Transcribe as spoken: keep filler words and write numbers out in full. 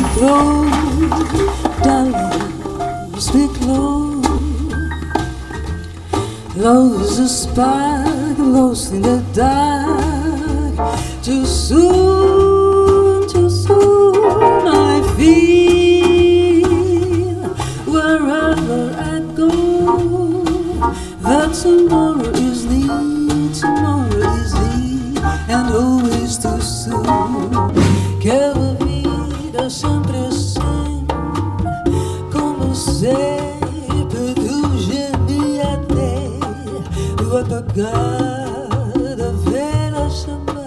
throat, darling, speak low. Love is a spark lost in the dark. Too soon, too soon I feel wherever I go that tomorrow is near, tomorrow is near, and always too soon. Que la vida sempre assim, como sempre tu gemia até o apagar da velha chama.